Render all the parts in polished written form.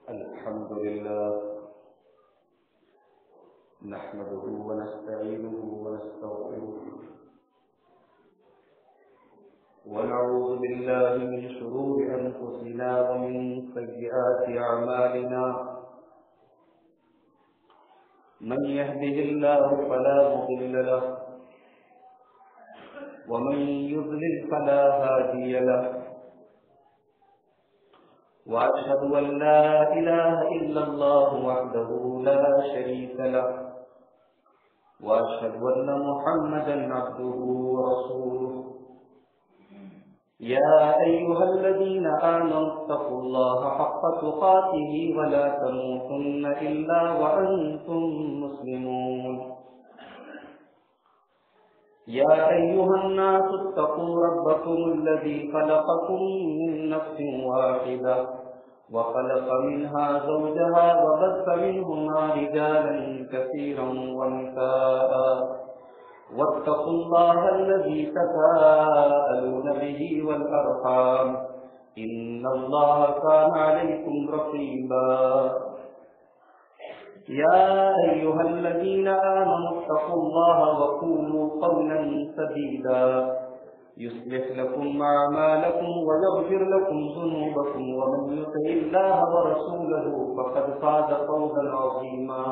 الحمد لله نحمده ونستعينه ونستغفره ونعوذ بالله من شرور أنفسنا ومن سيئات أعمالنا من يهده الله فلا مضل له ومن يضلل فلا هادي له وأشهد أن لا إله إلا الله وحده لا شريك له وأشهد أن محمدا عبده ورسوله يا أيها الذين آمنوا اتقوا الله حق تقاته ولا تموتن إلا وأنتم مسلمون يا أيها الناس اتقوا ربكم الذي خلقكم من نفس واحدة وخلق منها زوجها وبث منهما رجالا كثيرا ونساء واتقوا الله الذي تساءلون به والأرحام إن الله كان عليكم رقيبا يا أيها الذين آمنوا اتقوا الله وقولوا قولا سديدا يصلح لكم أعمالكم ويغفر لكم ذنوبكم ومن يطع الله ورسوله فقد فاز فوزا عظيما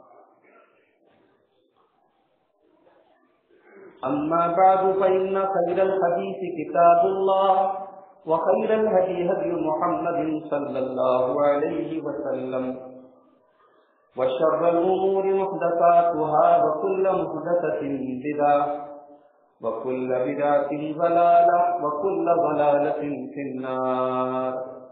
أما بعد فإن خير الحديث كتاب الله وخير الهدي هدي محمد صلى الله عليه وسلم وشر الأمور محدثاتها وكل محدثة بدعة وكل بدعة ضلالة وكل ضلالة في النار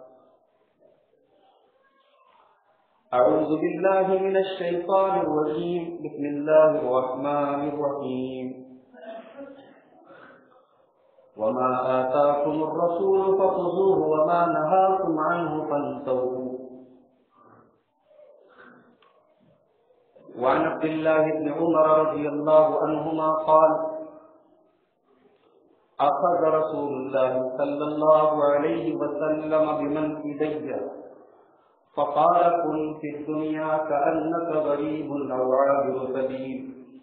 أعوذ بالله من الشيطان الرجيم بسم الله الرحمن الرحيم وما آتاكم الرسول فخذوه وما نهاكم عنه فانتهوا وعن عبد الله بن عمر رضي الله عنهما قال أخذ رسول الله صلى الله عليه وسلم بمنكبي فقال كن في الدنيا كأنك غريب أو عابر سبيل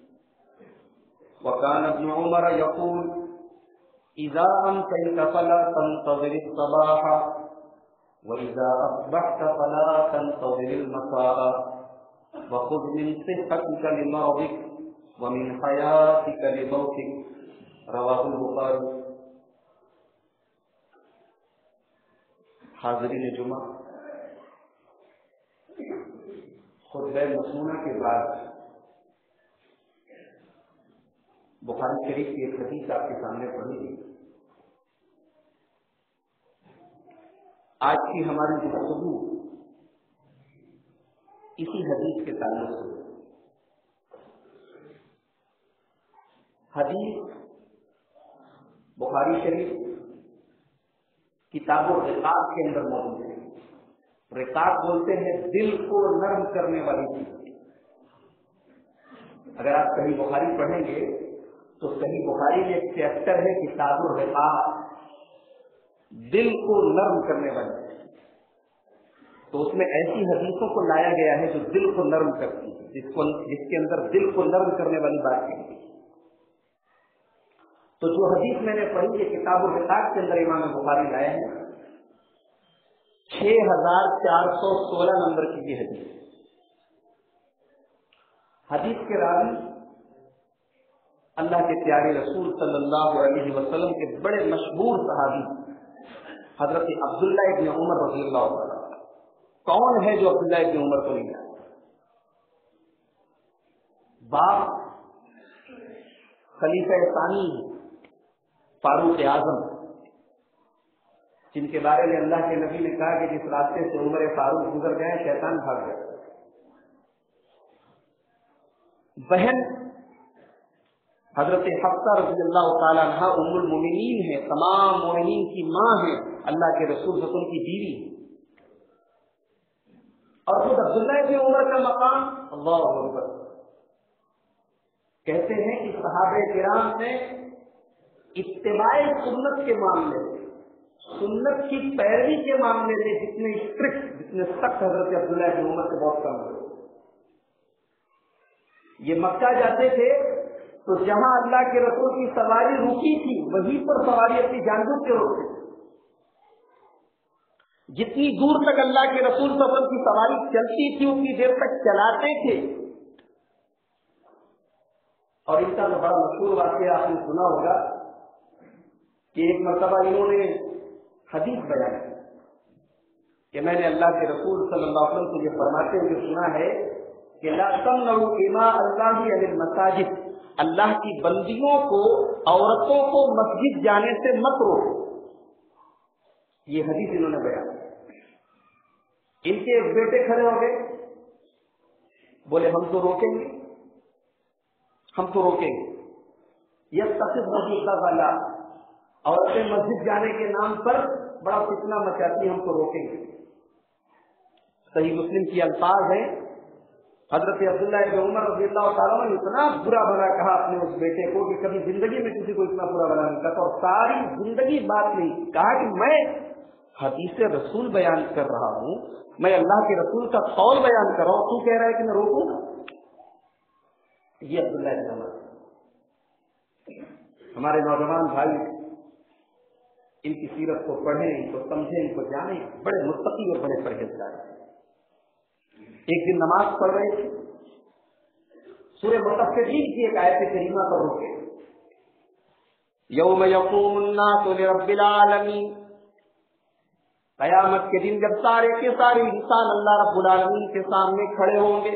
وكان ابن عمر يقول إذا أمسيت فلا تنتظر الصباح وإذا أصبحت فلا تنتظر المساء وخذ من صحتك لمرضك ومن حياتك لموتك رواہ البخاری۔ حاضرین جمعہ، خطبہ مسنونہ کے بعد بخاری شریف کی ایک حدیث آپ کے سامنے پڑھی گئی۔ آج کی ہماری گفتگو اسی حدیث کے تعلق سے۔ حدیث بخاری شریف کتاب الرقاق کے اندر موجود ہے۔ رقاق بولتے ہیں دل کو نرم کرنے والی چیز۔ اگر آپ صحیح بخاری پڑھیں گے تو صحیح بخاری میں ایک چیپٹر ہے کتاب الرقاق، دل کو نرم کرنے والی چیز۔ تو اس میں ایسی حدیثوں کو لایا گیا ہے جو دل کو نرم کرتی ہے، جس کے اندر دل کو نرم کرنے والی بات کہی گئی۔ تو جو حدیث میں نے پڑھی یہ کتاب الرقاق کے اندر امام بخاری لائے ہیں، 6416 نمبر کی یہ حدیث۔ حدیث کے راوی اللہ کے پیارے رسول صلی اللہ علیہ وسلم کے بڑے مشہور صحابی حضرت عبداللہ ابن عمر رضی اللہ عنہ۔ کون ہے جو عبداللہ ابن عمر کو نہیں جانتا؟ باپ خلیفہ ثانی فاروق اعظم، جن کے بارے میں اللہ کے نبی نے کہا کہ جس راستے سے عمر فاروق گزر گئے شیطان بھاگ گیا۔ بہن حضرت حفصہ رضی اللہ تعالیٰ عنہا ام المومنین ہے، تمام مومنین کی ماں ہے، اللہ کے رسول صلی اللہ علیہ وسلم کی بیوی۔ اور خود عبداللہ ابن عمر کا مقام اللہ اکبر، کہتے ہیں کہ صحابہ کرام نے اتباع سنت کے معاملے میں، سنت کی پیروی کے معاملے میں جتنے اسٹرکٹ، اتنے سخت حضرت عبداللہ بن عمر سے بہت کم ہوئے. یہ مکہ جاتے تھے تو جہاں اللہ کے رسول کی سواری رکی تھی وہیں پر سواری اپنی جانبوجھ کے روکتے تھے. جتنی دور تک اللہ کے رسول صلی اللہ علیہ وسلم کی سواری چلتی تھی اتنی دیر تک چلاتے تھے. اور ان کا جو بڑا مشہور واقعہ آپ نے سنا ہوگا کہ ایک مرتبہ انہوں نے حدیث بیان کی کہ میں نے اللہ کے رسول صلی اللہ علیہ وسلم کو یہ فرماتے ہوئے سنا ہے کہ لا تمنعوا اماء اللہ عن المساجد، اللہ کی بندیوں کو، عورتوں کو مسجد جانے سے مت روکو. یہ حدیث انہوں نے بیان. ان کے ایک بیٹے کھڑے ہو گئے، بولے ہم تو روکیں گے، ہم تو روکیں گے. یہ تصف مسجد کا والا عورتیں مسجد جانے کے نام پر بڑا فتنہ مچاتی، ہم تو روکیں گے. صحیح مسلم کی الفاظ ہیں، حضرت عبداللہ بن عمر رضی اللہ تعالیٰ نے اتنا برا بھلا کہا اپنے اس بیٹے کو کہ کبھی زندگی میں کسی کو اتنا برا بھلا نہیں کہا. اور ساری زندگی بات نہیں کہا کہ میں حدیث رسول بیان کر رہا ہوں، میں اللہ کے رسول کا قول بیان کر رہا ہوں، تو کہہ رہا ہے کہ میں روکوں گا. یہ عبداللہ بن عمر. ہمارے نوجوان بھائی ان کی سیرت کو پڑھیں، ان کو سمجھیں، ان کو جانیں. بڑے متقی اور بڑے پرہیزگار. ایک دن نماز پڑھ رہے تھے، سورہ مطففین کی ایک آیت کریمہ پر روکے، یوم یقوم الناس لرب العالمین. قیامت کے دن جب سارے کے سارے انسان اللہ رب العالمین کے سامنے کھڑے ہوں گے،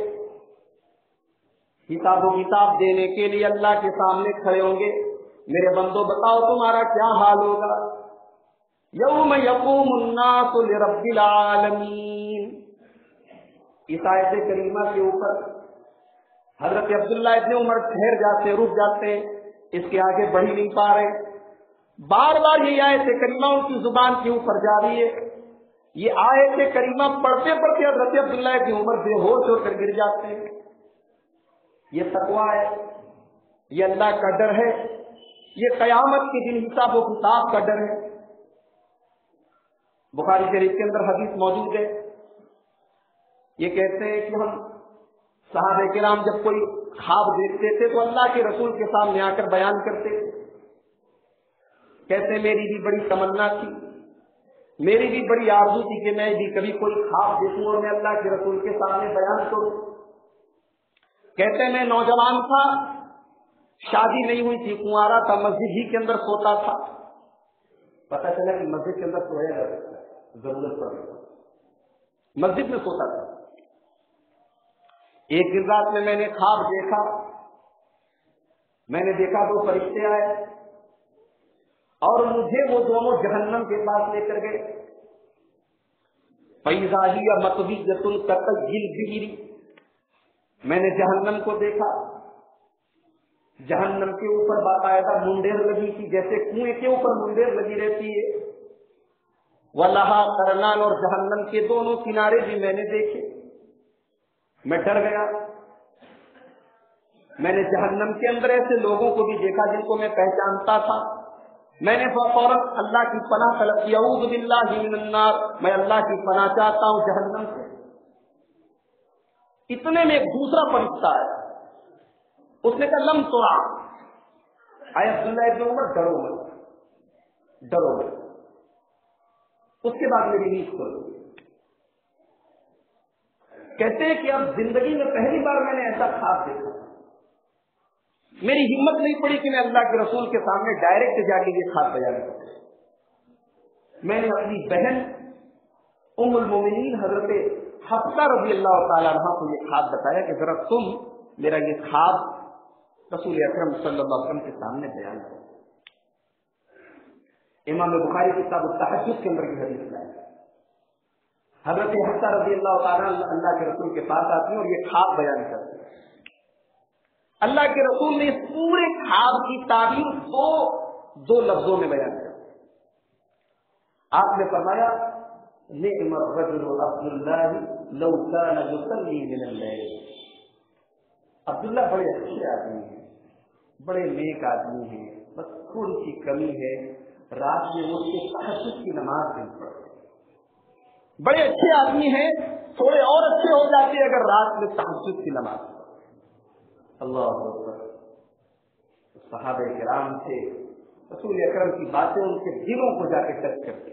حساب و کتاب دینے کے لیے اللہ کے سامنے کھڑے ہوں گے. میرے بندو بتاؤ تمہارا کیا حال ہوگا؟ یوم یقوم الناس لرب العالمین. اس آیت کریمہ کے اوپر حضرت عبداللہ ابن عمر ٹھہر جاتے، رک جاتے، اس کے آگے بڑھ نہیں پا رہے. بار بار یہ آیت کریمہ ان کی زبان کے اوپر جا رہی ہے. یہ آیت کریمہ پڑھتے پڑھتے حضرت عبداللہ ابن عمر بے ہوش ہو کر گر جاتے ہیں. یہ تقویٰ ہے، یہ اللہ کا ڈر ہے، یہ قیامت کے دن حساب و کتاب کا ڈر ہے. بخاری شریف کے اندر حدیث موجود ہے، یہ کہتے ہیں کہ ہم صحابہ کرام جب کوئی خواب دیکھتے تھے تو اللہ کے رسول کے سامنے آ کر بیان کرتے تھے. کہتے میری بھی بڑی تمنا تھی، میری بھی بڑی آرزو تھی کہ میں بھی کبھی کوئی خواب دیکھوں اور میں اللہ کے رسول کے سامنے بیان کروں. کہتے میں نوجوان تھا، شادی نہیں ہوئی تھی، کنوارا تھا، مسجد ہی کے اندر سوتا تھا. پتہ چلا کہ مسجد کے اندر سویا جا سکتا ہے، ضرورت پڑی مسجد میں سوتا تھا. ایک دن رات میں نے خواب دیکھا، میں نے دیکھا دو فرشتے آئے اور مجھے وہ دونوں جہنم کے پاس لے کر گئے. فَإِذَا هِيَ مَطْوِيَّةٌ كَطَيِّ الْبِئْرِ. میں نے جہنم کو دیکھا، جہنم کے اوپر باقاعدہ منڈیر لگی تھی، جیسے کنویں کے اوپر منڈیر لگی رہتی ہے. وَلَهَا قَرْنَانٌ. اور جہنم کے دونوں کنارے بھی میں نے دیکھے. میں ڈر گیا. میں نے جہنم کے اندر ایسے لوگوں کو بھی دیکھا جن کو میں پہچانتا تھا. میں نے فوراً اللہ کی پناہ طلب کی، اعوذ باللہ من النار، میں اللہ کی پناہ چاہتا ہوں جہنم سے. اتنے میں ایک دوسرا فرشتہ ہے، اس نے کہا لم ترا. اے عبداللہ ابن عمر ڈرو مت، ڈرو مت. اس کے بعد میری نیند کھل. کہتے ہیں کہ اب زندگی میں پہلی بار میں نے ایسا خواب دیکھا. میری ہمت نہیں پڑی کہ میں اللہ کے رسول کے سامنے ڈائریکٹ جا کے یہ خواب بیان کروں. میں نے اپنی بہن ام المومنین حضرت حفصہ رضی اللہ تعالیٰ عنہ کو یہ خواب بتایا کہ ذرا تم میرا یہ خواب رسول اکرم صلی اللہ علیہ وسلم کے سامنے بیان کرو. امام بخاری کتاب التہجد کے اندر کی حدیث ہے. حضرت حفصہ رضی اللہ تعالیٰ اللہ کے رسول کے پاس آتی ہیں اور یہ خواب بیان کرتے ہیں. اللہ کے رسول نے اس پورے خواب کی تعبیر دو لفظوں میں بیان کر. آپ نے فرمایا نعم الرجل عبداللہ لو کان یصلی من اللیل. عبداللہ بڑے اچھے آدمی ہیں، بڑے نیک آدمی ہیں، بس تھوڑی سی کمی ہے، رات میں وہ تہجد کی نماز نہیں پڑھتے. बड़े अच्छे आदमी हैं, थोड़े और अच्छे हो जाते अगर रात में तहज्जुद की नमाज। अल्लाह अकबर। सहाबे किराम थे, रसूल अकरम की बातें उनके दिलों को जाके टच करती।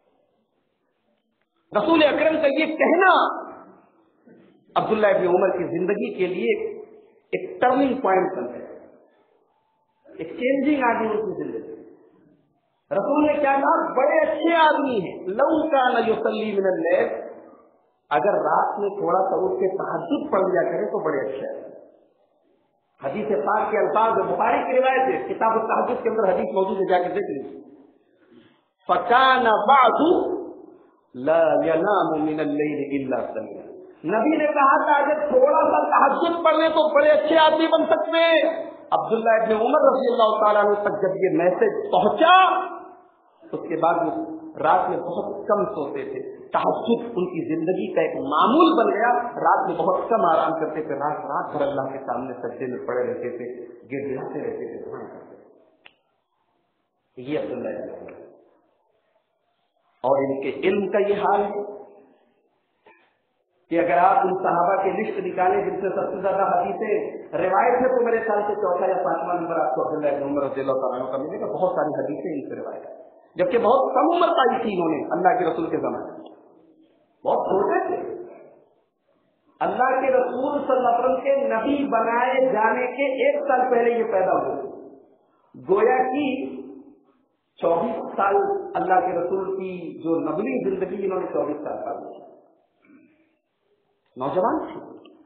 रसूल अकरम का ये कहना अब्दुल्लाह इब्न उमर की जिंदगी के लिए एक टर्निंग पॉइंट बन गया, एक चेंजिंग आ गई उनकी जिंदगी। रसूल ने क्या कहा, बड़े अच्छे आदमी हैं, लौ कान युसल्ली मिनल लैल, अगर रात में थोड़ा सा उठ के तहज्जुद पढ़ लिया करे तो बड़े अच्छे हैं। हदीस पाक के अल्फाज बुखारी की रिवायत है, किताब तहज्जुद के अंदर हदीस मौजूद है, जाकर देख लीजिए। फकान बादु ला यनामु मिनल लैल इल्ला सल्ला, नबी ने कहा था अगर थोड़ा सा तहज्जुद पढ़ ले तो बड़े अच्छे आदमी बन सकते हैं। अब्दुल्लाह इब्न उमर रज़ियल्लाहु ताला अन्हु तक जब ये मैसेज पहुंचा, उसके बाद वो रात में बहुत कम सोते थे। तहज्जुद उनकी जिंदगी का एक मामूल बन गया, रात में बहुत कम आराम करते थे, रात रात भर अल्लाह के सामने सज्जे में पड़े रहते थे, गिड़गिड़ाते रहते थे, दुआएं करते थे। ये अब्दुल्लाह इब्न उमर, और इनके इल्म का ये हाल है कि अगर आप उन सहाबा की लिस्ट निकालें जिनसे सबसे ज्यादा हदीसें रिवायत है, तो मेरे ख्याल से चौथा या पांचवा नंबर आपको अब्दुल्लाह इब्न उमर रज़ियल्लाहु ताला अन्हु का मिलेगा। बहुत सारी हदीसें इनसे रिवायत है, जबकि बहुत कम उम्र पाई थी इन्होंने अल्लाह के रसूल के जमाने में, बहुत छोटे थे। अल्लाह के रसूल सल्लल्लाहु अलैहि वसल्लम के नबी बनाए जाने के 1 साल पहले ये पैदा हुए, गोया कि 24 साल अल्लाह के रसूल की जो नबली जिंदगी इन्होंने 24 साल पाली, नौजवान थे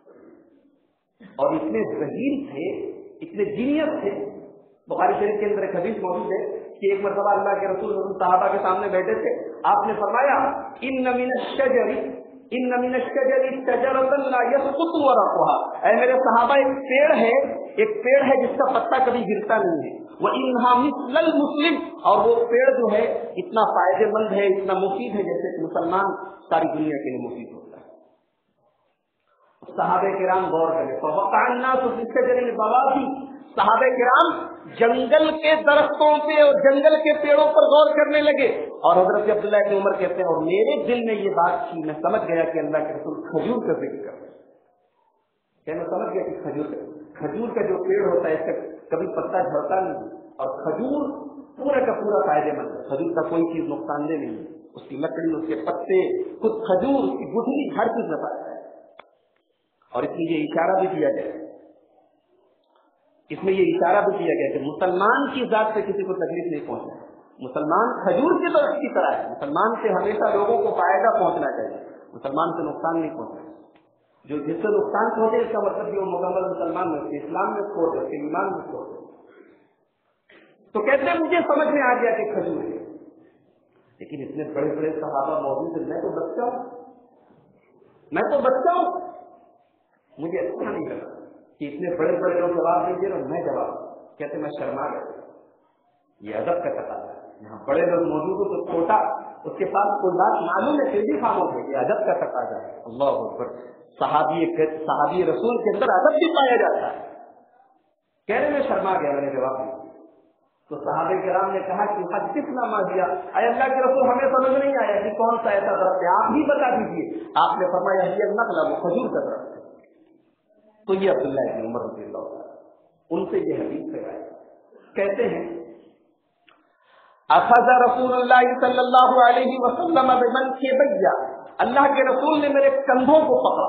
और इतने ज़हीन थे, इतने जीनियस थे। बुखारी शरीफ के अंदर एक हदीस मौजूद है कि एक मरतबा अल्लाह के रसूल सहाबा के सामने बैठे थे, आपने फरमाया इन्न मिनश शजरी शजरतन ला यसकुतु वरक़ुहा, ऐ मेरे सहाबा एक पेड़ है जिसका पत्ता कभी गिरता नहीं है, व इन्हा मिस्लल मुस्लिम, और वो पेड़ जो है इतना फायदेमंद है, इतना मुफीद है जैसे मुसलमान सारी दुनिया के लिए मुफीद होता है। सहाबे किराम गौर करें, सहाबे किराम जंगल के दरख्तों पे और जंगल के पेड़ों पर गौर करने लगे, और हजरत अब्दुल्लाह इब्न उमर कहते हैं और मेरे दिल में ये बात थी, मैं समझ गया कि अल्लाह के रसूल खजूर का जिक्र कर रहे हैं। क्या मैं समझ गया कि खजूर का जो पेड़ होता है इसका कभी पत्ता झड़ता नहीं, और खजूर पूरा का पूरा फायदेमंद है, खजूर का कोई चीज नुकसानदेह नहीं है, उसकी लकड़ी, उसके पत्ते, खुद खजूर, उसकी गुठली, हर चीज में फायदा है। और इसमें ये इशारा भी किया गया, इसमें ये इशारा भी किया गया कि मुसलमान की जात से किसी को तकलीफ नहीं पहुंचना, मुसलमान खजूर की तो की तरह है, मुसलमान से हमेशा लोगों को फायदा पहुंचना चाहिए, मुसलमान से नुकसान नहीं पहुंचना। जो जिससे नुकसान पहुंचे इसका मतलब जो मुकम्मल मुसलमान में, इस्लाम में छोड़ दे, ईमान में छोड़ दे। तो कहते मुझे समझ में आ गया कि खजूर है, लेकिन इतने बड़े बड़े सहाबा मौजूद है, मैं तो बच्चा हूं, मुझे अच्छा नहीं लगा कि इतने बड़े बड़े लोग जवाब दीजिए और मैं जवाब, कहते मैं शर्मा गया। ये अदब का तकाजा है, यहाँ बड़े लोग मौजूद हो तो छोटा उसके पास कोई बात मालूम है फिर भी खामोश है, ये अदब का तकाजा है। अल्लाह अकबर। सहाबी रसूल के अंदर अदब भी पाया जाता है। कह रहे मैं शर्मा गया, मैंने जवाब दिया। तो सहाबे किराम ने कहा कि हदीसना मा दिया, अल्लाह के रसूल हमें समझ नहीं आया कि कौन सा ऐसा दरख्त है, आप ही बता दीजिए। आपने फरमाया ये नखला, वो खजूर का दरख्त है। तो ये अब्दुल्लाह इब्न उमर रज़ियल्लाहु ताला उनसे ये हदीस है, कहते हैं अखज़ रसूलुल्लाह सल्लल्लाहु अलैहि वसल्लम बिमनकिबैया, अल्लाह के रसूल ने मेरे कंधों को पकड़ा,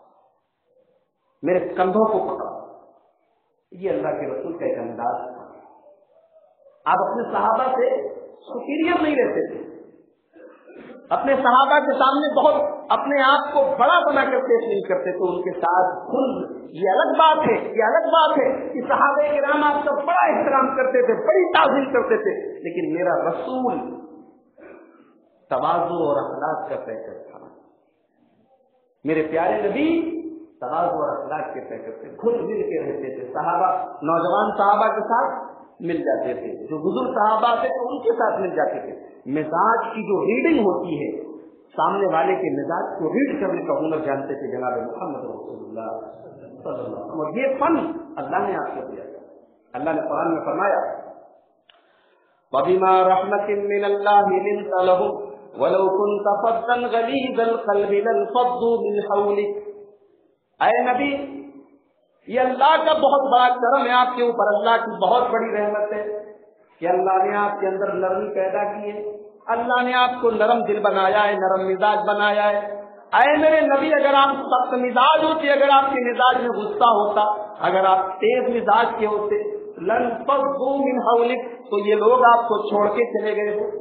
मेरे कंधों को पकड़ा। ये अल्लाह के रसूल का एक अंदाज था। आप अपने सहाबा से सुपीरियर नहीं रहते थे, अपने सहाबा के सामने बहुत अपने आप को बड़ा बनाकर पेश नहीं करते, तो उनके साथ खुद ये अलग बात है कि सहाबे किराम आपका बड़ा एहतराम करते थे, बड़ी ताज़ीम करते थे, लेकिन मेरा रसूल तवाज़ु और अखलाक का पैकर था। मेरे प्यारे नबी तवाज़ु और अखलाक के पैकर थे, खुद मिल के रहते थे। सहाबा, नौजवान सहाबा के साथ मिल जाते थे, जो बुजुर्ग सहाबा थे तो उनके साथ मिल जाते थे। मिजाज की जो रीडिंग होती है, सामने वाले के मिजाज को रीड करने का हुनर जानते थे जनाब मोहम्मद रसूलुल्लाह सल्लल्लाहु अलैहि वसल्लम। और ये फन अल्लाह ने आपको दिया। अल्लाह ने कुरान में फरमाया वबिमा रहमतिन मिनल्लाहि लिंत लहुम وَلَوْ كُنْتَ فَظًّا غَلِيظَ الْقَلْبِ لَانفَضُّوا مِنْ حَوْلِكَ۔ اے نبی، یہ اللہ کا بہت بڑا کرم ہے آپ کے اوپر، اللہ کی بہت بڑی رحمت ہے کہ اللہ نے آپ کے اندر نرمی پیدا کی ہے، اللہ نے آپ کو نرم دل بنایا ہے، نرم مزاج بنایا ہے۔ اے میرے نبی، اگر آپ سخت مزاج ہوتے، اگر آپ کے مزاج میں غصہ ہوتا، اگر آپ تیز مزاج کے ہوتے، لَانفَضُّوا مِنْ حَوْلِكَ، تو یہ لوگ آپ کو چھوڑ کے چلے گئے ہو۔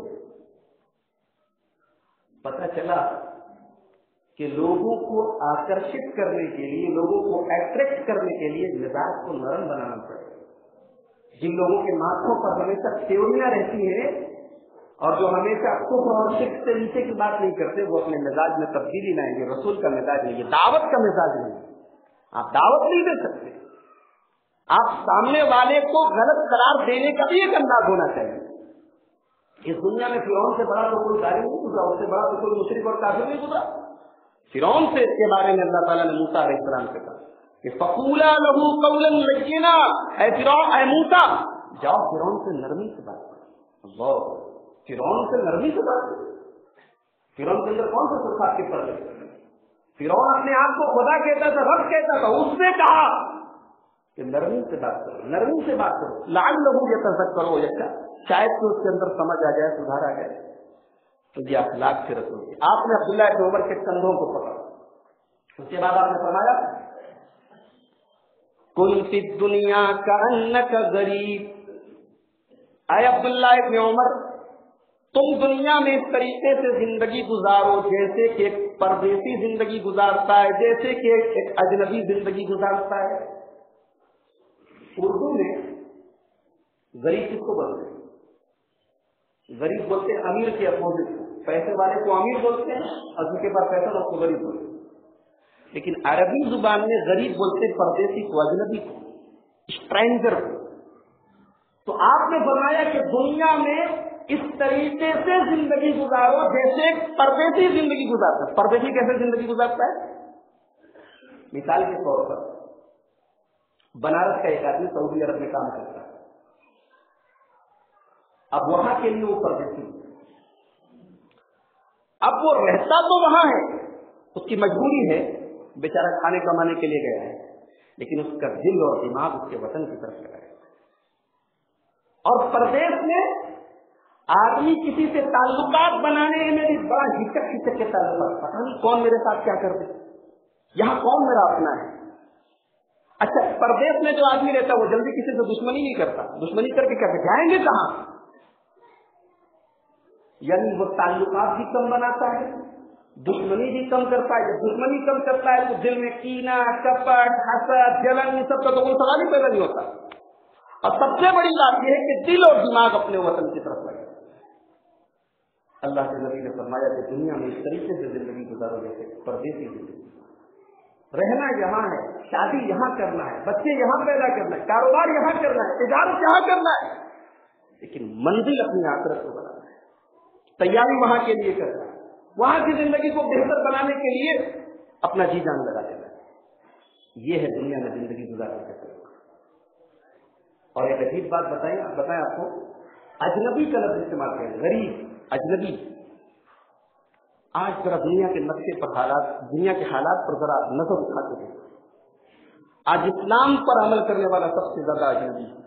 پتہ چلا کہ لوگوں کو آکرشت کرنے کے لیے، لوگوں کو اٹریکٹ کرنے کے لیے مزاج کو نرم بنانا پڑے۔ جن لوگوں کے ماتھوں پر ہمیشہ سیوریاں رہتی ہیں اور جو ہمیشہ کفر اور شرک سے نیچے کی بات نہیں کرتے، وہ اپنے مزاج میں تبدیلی لائیں گے۔ رسول کا مزاج نہیں، یہ دعوت کا مزاج نہیں۔ آپ دعوت نہیں دے سکتے، آپ سامنے والے کو غلط قرار دینے کا بھی ایک انداز ہونا چاہیے۔ اس دنیا میں فرعون سے بڑا تو کوئی ظالم نہیں گزرا، اس سے بڑا تو کوئی مشرک اور کافر نہیں گزرا۔ فرعون سے اس کے بارے میں اللہ تعالیٰ نے موسیٰ علیہ السلام سے کہا کہ فَقُولَا لَهُ قَوْلًا لَّيِّنًا، اے فرعون، اے موسیٰ، جاؤ فرعون سے نرمی سے بات کرو۔ اللہ، فرعون سے نرمی سے بات کرو۔ فرعون کے اندر کون سے صفات کے پردے؟ فرعون اپنے آپ کو خدا کہتا تھا، رب کہتا تھا، اس نے کہا کہ نرمی سے بات کرو، نرمی سے بات کرو، لعلہ یتذکر او یخشی، شاید تو اس کے اندر سمجھ آ جائے، سدھار آ جائے۔ تو یہ اخلاق سے رسول ہے۔ آپ نے عبداللہ بن عمر کے کندھوں کو پکڑا، اس کے بعد آپ نے فرمایا کن فی الدنیا کأنک غریب، اے عبداللہ بن عمر، تم دنیا میں اس طریقے سے زندگی گزارو جیسے کہ ایک پردیسی زندگی گزارتا ہے، جیسے کہ ایک اجنبی زندگی گزارتا ہے۔ اردو میں غریب کس کو بولتے ہیں؟ غریب بولتے ہیں امیر کے اپوزٹ کو، پیسے والے کو امیر بولتے ہیں اور جن کے پاس پیسہ اس کو غریب بولتے ہیں۔ لیکن عربی زبان میں غریب بولتے ہیں پردیسی کو، اجنبی کو، اسٹرینجر کو۔ تو آپ نے فرمایا کہ دنیا میں اس طریقے سے زندگی گزارو جیسے پردیسی زندگی گزارتا ہے۔ پردیسی کیسے زندگی گزارتا ہے؟ مثال کے طور پر بنارس کا ایک آدمی سعودی عرب میں کام کرتا ہے، اب وہاں کے لیے وہ پردیسی، اب وہ رہتا تو وہاں ہے، اس کی مجبوری ہے، بیچارہ کھانے کمانے کے لیے گیا ہے، لیکن اس کا دل اور دماغ اس کے وطن کی طرف لگا ہے۔ اور پردیس میں آدمی کسی سے تعلقات بنانے میں بھی بڑا ہچک کے تعلقات، پتہ نہیں کون میرے ساتھ کیا کر دے، یہاں کون میرا اپنا ہے۔ اچھا، پردیس میں جو آدمی رہتا ہے وہ جلدی کسی سے دشمنی نہیں کرتا، دشمنی کر کے کیا جائیں گے کہاں؟ یعنی وہ تعلقات بھی کم بناتا ہے، دشمنی بھی کم کرتا ہے۔ جب دشمنی کم کرتا ہے تو دل میں کینہ، کپٹ، حسد، جلن، یہ سب کا تو کوئی سوال ہی پیدا نہیں ہوتا۔ اور سب سے بڑی بات یہ ہے کہ دل اور دماغ اپنے وطن کی طرف لگے۔ اللہ کے نبی نے فرمایا کہ دنیا میں اس طریقے سے زندگی گزارو جیسے پردیسی زندگی، رہنا یہاں ہے، شادی یہاں کرنا ہے، بچے یہاں پیدا کرنا ہے، کاروبار یہاں کرنا ہے، تجارت یہاں کرنا ہے، لیکن منزل اپنی آخرت کو بنانا ہے، تیاری وہاں کے لیے کرنا ہے، وہاں کی زندگی کو بہتر بنانے کے لیے اپنا جی جان لگا دینا ہے۔ یہ ہے دنیا میں زندگی گزارنے کا طریقہ۔ اور ایک عجیب بات بتائیں آپ کو، اجنبی کا لفظ استعمال کریں، غریب، اجنبی۔ آج ذرا دنیا کے نقشے پر حالات، دنیا کے حالات پر ذرا نظر اٹھاتے ہیں، آج اسلام پر عمل کرنے والا سب سے زیادہ اجنبی ہے۔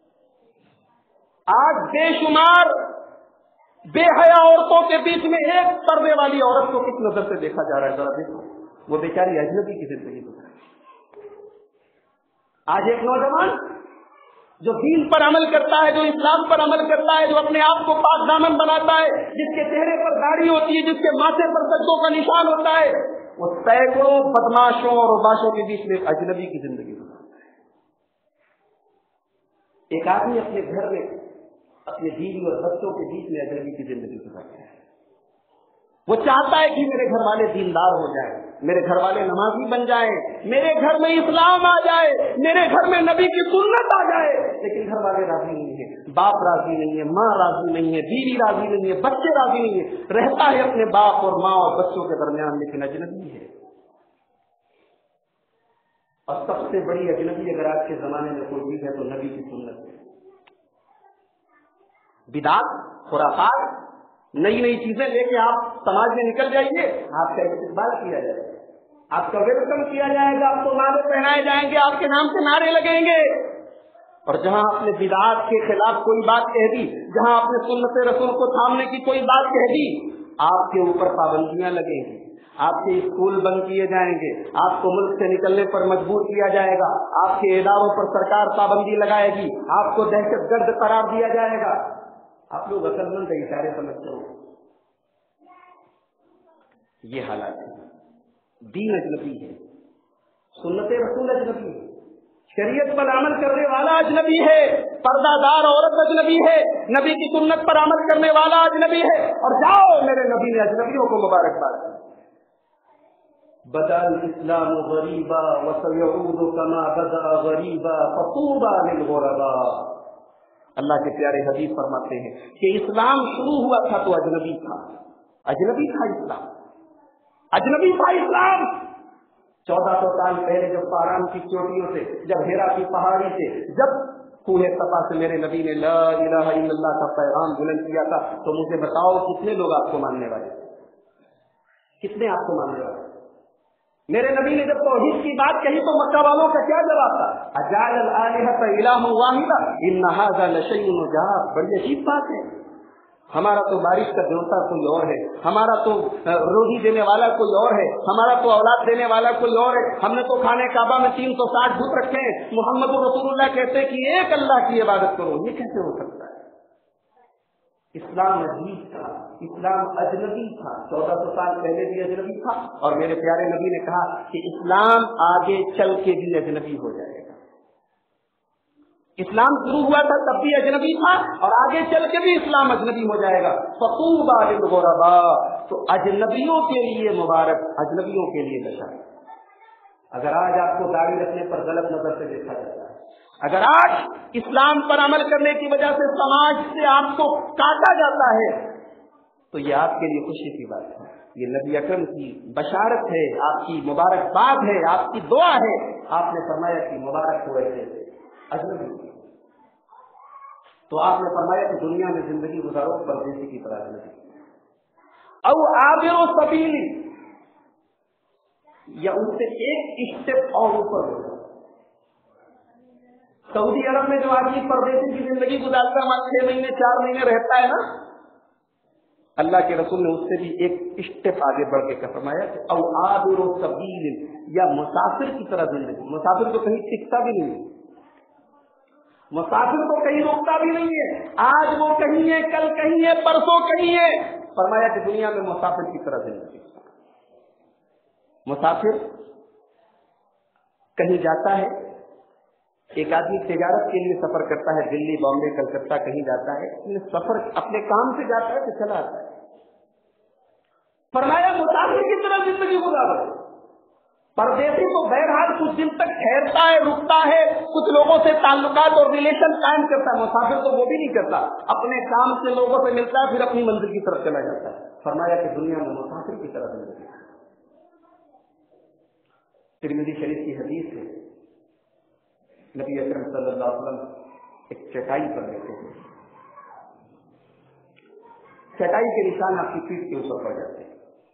آج بے شمار بے حیا عورتوں کے بیچ میں ایک پردے والی عورت کو کس نظر سے دیکھا جا رہا ہے، ذرا دیکھو، وہ بیچاری اجنبی کی زندگی گزار رہی ہے۔ آج ایک نوجوان جو دین پر عمل کرتا ہے، جو اسلام پر عمل کرتا ہے، جو اپنے آپ کو پاک دامن بناتا ہے، جس کے چہرے پر داڑھی ہوتی ہے، جس کے ماتھے پر سجدوں کا نشان ہوتا ہے، وہ سینکڑوں بدماشوں اور اوباشوں کے بیچ میں ایک اجنبی کی زندگی گزارتا ہے۔ ایک آدمی اپنے گھر میں اپنے بیوی اور بچوں کے بیچ میں اجنبی کی زندگی گزارتا ہے۔ وہ چاہتا ہے کہ میرے گھر والے دیندار ہو جائیں، میرے گھر والے نمازی بن جائیں، میرے گھر میں اسلام آ جائے، میرے گھر میں نبی کی سنت آ جائے، لیکن گھر والے راضی نہیں ہیں، باپ راضی نہیں ہے، ماں راضی نہیں ہے، بیوی راضی نہیں ہے، بچے راضی نہیں ہیں، رہتا ہے اپنے باپ اور ماں اور بچوں کے درمیان، لیکن اجنبی ہے۔ اور سب سے بڑی اجنبی اگر آج کے زمانے میں کوئی چیز ہے تو نبی کی سنت ہے۔ بدعت، خرافات، नई नई चीजें लेके आप समाज में निकल जाइए, आपका इस्तेमाल किया जाएगा, आपका वेलकम किया जाएगा, आपको माले पहनाए जाएंगे, आपके नाम से नारे लगेंगे। और जहां आपने बिदअत के खिलाफ कोई बात कह दी, जहां आपने सुन्नत रसूल को थामने की कोई बात कह दी, आपके ऊपर पाबंदियां लगेंगी, आपके स्कूल बंद किए जाएंगे, आपको मुल्क से निकलने पर मजबूर किया जाएगा, आपके इदारों पर सरकार पाबंदी लगाएगी, आपको दहशतगर्द करार दिया जाएगा। आप लोग अकलमंद इशारे समझते हो, ये हालात है। दीन अजनबी है, सुन्नत रसूल अजनबी है, शरीयत पर अमल करने वाला अजनबी है, पर्दादार औरत अजनबी है, नबी की सुन्नत पर अमल करने वाला अजनबी है। और जाओ, मेरे नबी ने अजनबियों को मुबारकबाद दी। बदल इस्लाम गरीबा व सयऊदु कमा बदा गरीबा फतूबा लिलगुरबा। अल्लाह के प्यारे हबीब फरमाते हैं कि इस्लाम शुरू हुआ था तो अजनबी था, अजनबी था इस्लाम, अजनबी था इस्लाम। 1400 साल पहले जब पारान की चोटियों से, जब हेरा की पहाड़ी से, जब कूहे सफा से मेरे नबी ने ला इलाहा इल्लल्लाह का पैगाम बुलंद किया था, तो मुझे बताओ कितने लोग आपको मानने वाले, कितने आपको मानने वाले? मेरे नबी ने जब तौहीद की बात कही तो मक्का वालों का क्या जवाब था? अजाल अल आलिहता इलाहन वाहिदा इन्न हाज़ा लशैउन उजाब। बड़ी अजीब बात है, हमारा तो बारिश का देवता कोई और है, हमारा तो रोजी देने वाला कोई और है, हमारा तो औलाद देने वाला कोई और है, हमने तो खाने काबा में 360 बुत रखे हैं, मोहम्मद रसूलुल्लाह कहते हैं कि एक अल्लाह की इबादत करो। ये कैसे हो सकता है? इस्लाम अजीब था, इस्लाम अजनबी था, 1400 साल पहले भी अजनबी था, और मेरे प्यारे नबी ने कहा कि इस्लाम आगे चल के भी अजनबी हो जाएगा। इस्लाम शुरू हुआ था तब भी अजनबी था, और आगे चल के भी इस्लाम अजनबी हो जाएगा। फतूबा लिलगुरबा, तो अजनबियों के लिए मुबारक, अजनबियों के लिए बशारत। अगर आज आपको दाढ़ी रखने पर गलत नजर से देखा जाता है, अगर आज इस्लाम पर अमल करने की वजह से समाज से आपको काटा जाता है, तो ये आपके लिए खुशी की बात है, ये नबी अकरम की बशारत है, आपकी मुबारकबाद है, आपकी दुआ है। आपने फरमाया कि मुबारक हो ऐसे अजनबी, तो आपने फरमाया कि दुनिया में जिंदगी गुजारो परदेसी की तरह अजनबी। औ आबिरो सबीली, या उनसे एक स्टेप और ऊपर हो। सऊदी अरब में जो आदमी परदेसी की जिंदगी गुजारता है, 6 महीने 4 महीने रहता है ना, अल्लाह के रसूल ने उससे भी एक स्टेप आगे बढ़ के फरमाया कि औ आबिरो सबील, या मुसाफिर की तरह जिंदगी। मुसाफिर तो कहीं टिकता भी नहीं है, मुसाफिर तो कहीं रुकता भी नहीं है, आज वो कहीं है, कल कहीं है, परसों कहीं है। फरमाया कि दुनिया में मुसाफिर की तरह जिंदगी। मुसाफिर कहीं जाता है, एक आदमी तिजारत के लिए सफर करता है, दिल्ली बॉम्बे कलकत्ता कहीं जाता है, सफर अपने काम से जाता है तो चला आता है। फरमाया मुसाफिर की तरह जिंदगी गुजारो। परदेसी तो बहरहाल कुछ दिन तक ठहरता है, रुकता है, कुछ लोगों से ताल्लुकात और रिलेशन कायम करता है। मुसाफिर तो वो भी नहीं करता, अपने काम से लोगों से मिलता है, फिर अपनी मंजिल की तरफ चला जाता है। फरमाया कि दुनिया में मुसाफिर की तरह जिंदगी। तिरमिज़ी शरीफ की हदीस है, नबी अकरम सल्लल्लाहु अलैहि वसल्लम एक चटाई पर बैठे थे, चटाई के निशान आपकी पीठ के ऊपर पड़ जाते हैं।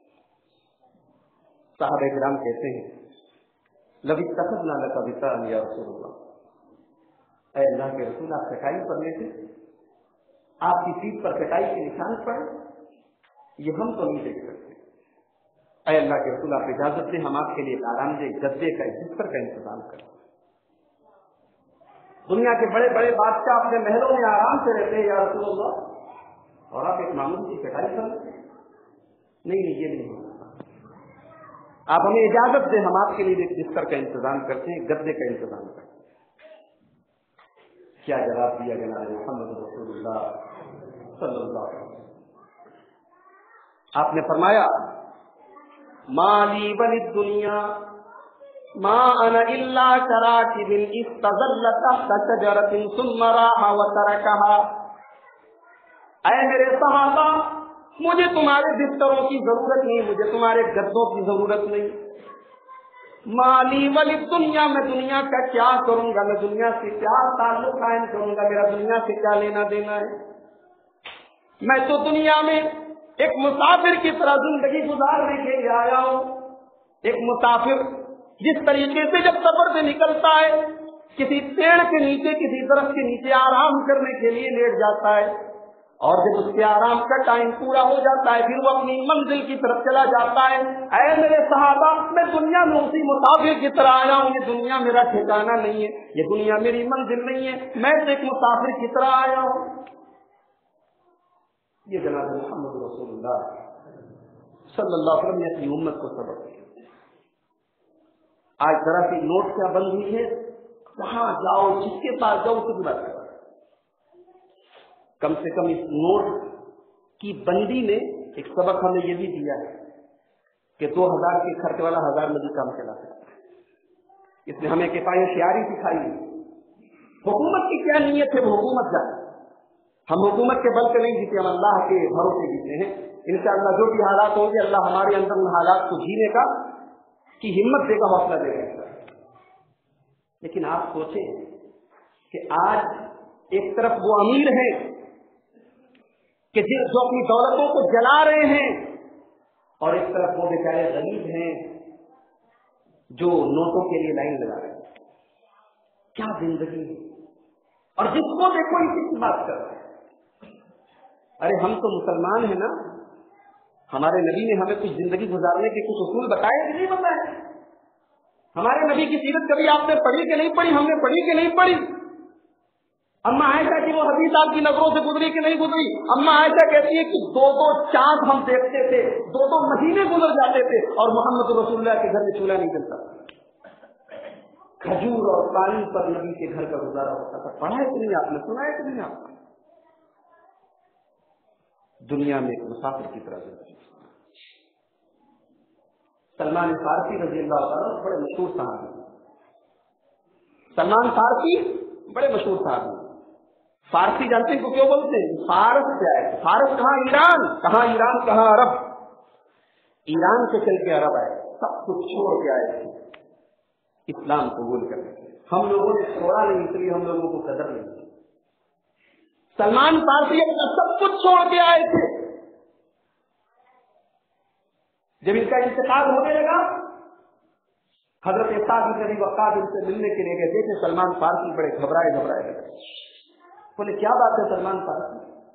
साहबे किराम कहते हैं, लबी तखज़ना लका वितान या रसूलल्लाह, ऐ अल्लाह के रसूल, आप चटाई पर लेटे, आपकी पीठ पर चटाई के निशान पड़े, ये हम तो नहीं देख सकते। ऐ अल्लाह के रसूल, आप इजाजत दें, हम आपके लिए आरामदेह गद्दे का, बिस्तर का इंतजाम करें। दुनिया के बड़े बड़े बादशाह अपने महलों में आराम से रहते हैं या रसूलल्लाह, और आप एक मामूली सी चटाई पर लेते? नहीं, ये नहीं हो सकता। आप हमें इजाजत दें, हम आपके लिए एक बिस्तर का इंतजाम करते हैं, गद्दे का इंतजाम करते हैं। क्या जवाब दिया जनाब मुहम्मद रसूलुल्लाह सल्लल्लाहु अलैहि वसल्लम? आपने फरमाया, माली वलिद दुनिया मा अना इल्ला कराकिबिन इस्तज़ल्ला तहता शजरतिन सुम्मा राहा व तरकहा। ऐ मेरे सहाबा, मुझे तुम्हारे बिस्तरों की जरूरत नहीं, मुझे तुम्हारे गद्दों की जरूरत नहीं। माली वलिद दुनिया, मैं दुनिया का क्या करूंगा, मैं दुनिया से क्या ताल्लुक कायम करूंगा, मेरा दुनिया से क्या लेना देना है। मैं तो दुनिया में ایک مسافر کی طرح زندگی گزارنے کے لیے آیا ہوں. ایک مسافر جس طریقے سے جب سفر سے نکلتا ہے کسی پیڑ کے نیچے کسی درخت کے نیچے آرام کرنے کے لیے لیٹ جاتا ہے, اور جب اس کے آرام کا ٹائم پورا ہو جاتا ہے پھر وہ اپنی منزل کی طرف چلا جاتا ہے. اے میرے صحابہ, میں دنیا میں اسی مسافر کی طرح آیا ہوں. یہ دنیا میرا ٹھکانہ نہیں ہے, یہ دنیا میری منزل نہیں ہے, میں تو ایک مسافر کی طرح آیا ہوں. یہ جناب محمد رسول اللہ صلی اللہ علیہ وسلم نے اپنی امت کو سبق دیا. آج ذرا سی نوٹ کیا بند ہوئی ہے, کہاں جاؤ جس کے پاس جاؤ اس کی بات کرو. کم سے کم اس نوٹ کی بندی نے ایک سبق ہمیں یہ بھی دیا ہے کہ 2000 کے خرچ والا 1000 میں بھی کام چلا سکتا ہے. اس نے ہمیں کفایت شعاری سکھائی ہے. حکومت کی کیا نیت ہے, وہ حکومت جانے. ہم حکومت کے بل پہ نہیں جیتے, ہم اللہ کے بھروسے جیتے ہیں. انشاءاللہ جو بھی حالات ہوں گے اللہ ہمارے اندر ان حالات کو جینے کا کی ہمت دے گا, حوصلہ دے گا. لیکن آپ سوچیں کہ آج ایک طرف وہ امیر ہیں کہ جو اپنی دولتوں کو جلا رہے ہیں, اور ایک طرف وہ بیچارے غریب ہیں جو نوٹوں کے لیے لائن لگا رہے ہیں. کیا زندگی ہے, اور جس کو دیکھو اسی کی بات کر رہے ہیں. ارے ہم تو مسلمان ہیں نا, ہمارے نبی نے ہمیں کچھ زندگی گزارنے کے کچھ اصول بتائے کہ نہیں بتائے؟ ہمارے نبی کی سیرت کبھی آپ نے پڑھی کہ نہیں پڑھی, ہم نے پڑھی کہ نہیں پڑھی؟ اما عائشہ کی وہ حدیث آپ کی نظروں سے گزری کہ نہیں گزری؟ اما عائشہ کہتی ہے کہ 2 چاند ہم دیکھتے تھے, 2 مہینے گزر جاتے تھے اور محمد رسول اللہ کے گھر میں چولہا نہیں جلتا. کھجور اور پانی پر نبی کے گھر کا گزارا ہوتا تھا. پڑھا ہے کہ نہیں آپ نے, سنا ہے کہ نہیں آپ نے؟ دنیا میں ایک مسافر کی طرح زندگی. سلمان فارسی رضی اللہ عنہ بڑے مشہور صحابی. سلمان فارسی بڑے مشہور صحابی. فارسی جانتے ہیں کو کیوں بولتے ہیں؟ فارس سے آئے. فارس کہاں؟ ایران. کہاں ایران, کہاں عرب. ایران سے چل کے عرب آئے, سب کچھ چھوڑ کے آئے تھے اسلام قبول کرنے کے. ہم لوگوں نے چھوڑا نہیں, اس لیے ہم لوگوں کو قدر نہیں. سلمان فارسی اپنا سب کچھ چھوڑ کے آئے تھے. جب ان کا انتقال ہونے لگا حضرت سعد بن ابی وقاص ان سے ملنے کے لیے گئے. دیکھے سلمان فارسی بڑے گھبرائے لگے. بولے کیا بات ہے سلمان فارسی,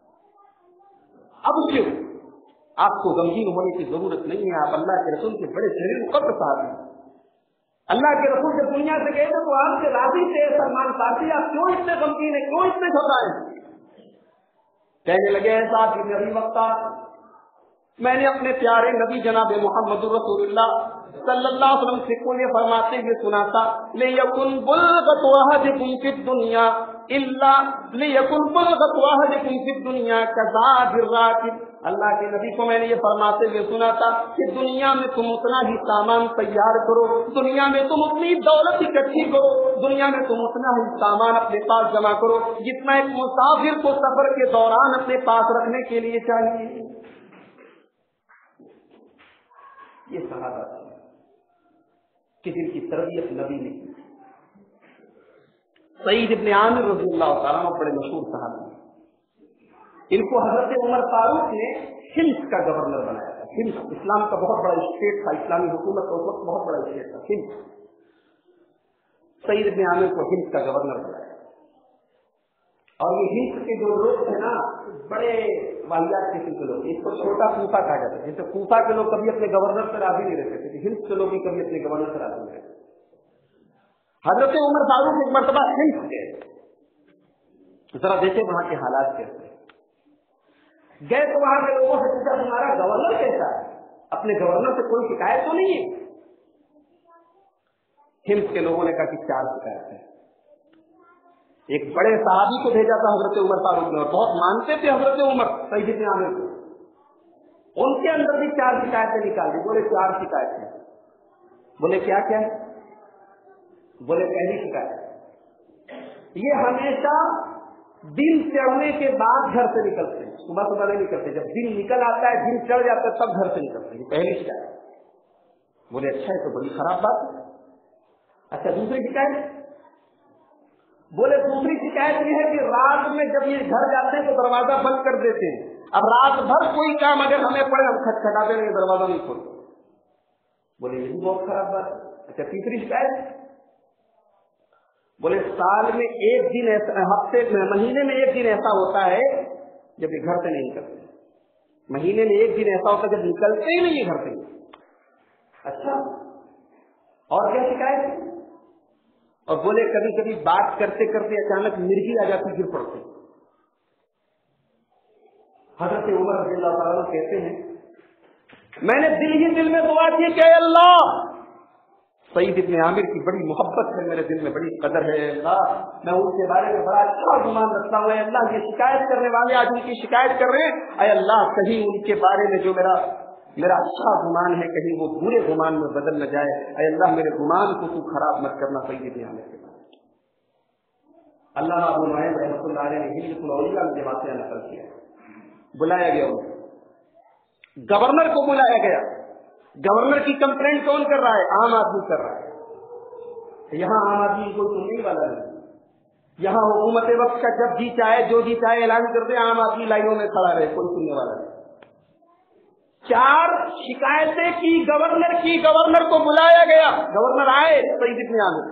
اب کیوں؟ آپ کو غمگین ہونے کی ضرورت نہیں ہے, آپ اللہ کے رسول کے بڑے شریف قدر صاحب ہیں. اللہ کے رسول جب دنیا سے گئے تھے تو آپ سے راضی تھے. سلمان فارسی آپ کیوں اتنے غمگین ہیں, کیوں اتنے گھبرائے؟ کہنے لگے صاحب بن ابی وقاص, میں نے اپنے پیارے نبی جناب محمد رسول اللہ صلی اللہ علیہ وسلم سے کو یہ فرماتے ہوئے سنا تھا, لِيَكُنْ بُلْغَةُ أَحَدِكُمْ فِي الدُّنْيَا إِلَّا لِيَكُنْ بُلْغَةُ أَحَدِكُمْ فِي الدُّنْيَا كَزَادِ الرَّاكِبِ. اللہ کے نبی کو میں نے یہ فرماتے ہوئے سنا تھا کہ دنیا میں تم اتنا ہی سامان تیار کرو, دنیا میں تم اتنی دولت اکٹھی کرو, دنیا میں تم اتنا ہی سامان اپنے پاس جمع کرو جتنا ایک مسافر کو سفر کے دوران اپنے پاس رکھنے کے لیے چاہیے. یہ صحابہ کہ جن کی تربیت نبی نے کی. سعید ابن عامر رضی اللہ تعالیٰ عنہ بڑے مشہور صحابی ہیں. ان کو حضرت عمر فاروق نے ہند کا گورنر بنایا تھا. ہند اسلام کا بہت بڑا اسٹیٹ تھا, اسلامی حکومت کا اس وقت بہت بڑا اسٹیٹ تھا ہند. سعید ابن عامر کو ہند کا گورنر بنایا. اور یہ ہند کے جو لوگ تھے نا بڑے واحد قسم کے لوگ, اس کو چھوٹا کوفہ کہا جاتا ہے. جیسے کوفہ کے لوگ کبھی اپنے گورنر سے راضی نہیں رہتے تھے, ہند کے لوگ بھی کبھی اپنے گورنر سے راضی نہیں رہتے. حضرت عمر فاروق ایک مرتبہ ہند گئے, ذرا دیکھیں وہاں کے حالات کیسے گئے. تو وہاں کے لوگوں سے پوچھا تمہارا گورنر کیسا ہے, اپنے گورنر سے کوئی شکایت تو نہیں ہے؟ ہند کے لوگوں نے کہا کہ 4 شکایت ہے. ایک بڑے صحابی کو بھیجا تھا حضرت عمر فاروق نے, اور بہت مانتے تھے حضرت عمر سعید ابن عامر کو. ان کے اندر بھی 4 شکایتیں نکال دی. بولے 4 شکایتیں. بولے کیا کیا ہے؟ بولے پہلی شکایت یہ ہمیشہ دن چڑھنے کے بعد گھر سے نکلتے ہیں, صبح صبح نہیں نکلتے, جب دن نکل آتا ہے دن چڑھ جاتا ہے تب گھر سے نکلتے ہیں. یہ پہلی شکایت. بولے اچھا ہے تو بڑی خراب بات ہے. اچھا دوسری شکایت؟ بولے دوسری شکایت یہ ہے کہ رات میں جب یہ گھر جاتے ہیں تو دروازہ بند کر دیتے ہیں. अब रात भर कोई काम अगर हमें पड़े, हम खटखटाते रहेंगे, दरवाजा नहीं खोलते। बोले ये भी बहुत खराब बात है। अच्छा, तीसरी शिकायत, बोले साल में एक दिन ऐसा, हफ्ते में, महीने में एक दिन ऐसा होता है जब ये घर से नहीं निकलते। महीने में एक दिन ऐसा होता है जब निकलते ही नहीं है घर से। अच्छा, और क्या शिकायत? और बोले कभी कभी बात करते करते अचानक मिर्गी आ जाती, गिर पड़ते। हजरत उमर रज़ियल्लाहु ताला अन्हु कहते हैं, मैंने दिल ही दिल में दुआ की कि अल्लाह, सईद इब्न आमिर की बड़ी मोहब्बत है मेरे दिल में, बड़ी कदर है अल्लाह, मैं उनके बारे में बड़ा अच्छा गुमान रखता हूँ अल्लाह। ये शिकायत करने वाले आज उनकी शिकायत कर रहे हैं, अय अल्लाह कहीं उनके बारे में जो मेरा अच्छा गुमान है कहीं वो बुरे गुमान में बदल न जाए। अय अल्लाह मेरे गुमान को तू खराब मत करना सईद इब्न आमिर के बारे में। अल्लाह अबू नुअयम रहमतुल्लाह अलैहि ने हिल्यतुल औलिया में वाक़या नकल किया। बुलाया गया, गवर्नर को बुलाया गया। गवर्नर की कंप्लेंट कौन कर रहा है? आम आदमी कर रहा है। यहाँ आम आदमी कोई सुनने वाला नहीं। यहाँ हुकूमत वक्त का जब जी चाहे जो जी चाहे ऐलान कर दे, आम आदमी लाइनों में खड़ा रहे, कोई सुनने वाला नहीं। 4 शिकायतें की गवर्नर की, गवर्नर को बुलाया गया, गवर्नर आए, सईद इब्न आमिर।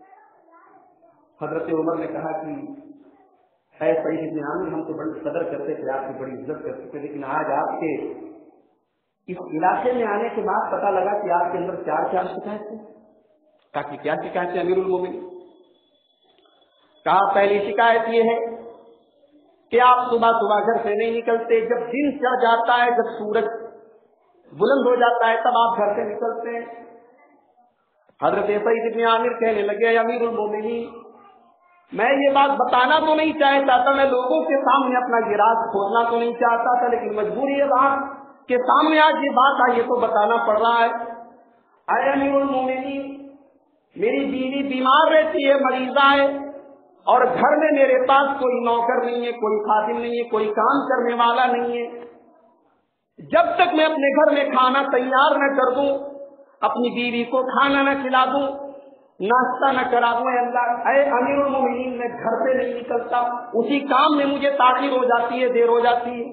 हजरत उमर ने कहा कि ऐ सईद इब्न आमिर, हम तो बड़ी कदर करते थे, आपकी बड़ी इज्जत करते थे, लेकिन आज आपके इस इलाके में आने के बाद पता लगा कि आपके अंदर 4 शिकायतें। ताकि क्या शिकायत है अमीरुल मोमिनीन? कहा पहली शिकायत ये है कि आप सुबह सुबह घर से नहीं निकलते, जब दिन चढ़ जाता है, जब सूरज बुलंद हो जाता है तब आप घर से निकलते हैं। हजरत सईद इब्न आमिर कहने लगे, अमीरुल मोमिनीन, मैं ये बात बताना तो नहीं चाहता था, मैं लोगों के सामने अपना ये राज खोलना तो नहीं चाहता था, लेकिन मजबूरी है बात के सामने आज ये बात आई है तो बताना पड़ रहा है। अय अमीरुल मोमिनीन, मेरी बीवी बीमार रहती है, मरीजा है, और घर में मेरे पास कोई नौकर नहीं है, कोई खादिम नहीं है, कोई काम करने वाला नहीं है। जब तक मैं अपने घर में खाना तैयार न कर दूं, अपनी बीवी को खाना न खिला दूं, नाश्ता न करा दूं, अल्लाह अय अमीरुल मोमिनीन, मैं घर से नहीं निकलता, उसी काम में मुझे ताखीर हो जाती है, देर हो जाती है।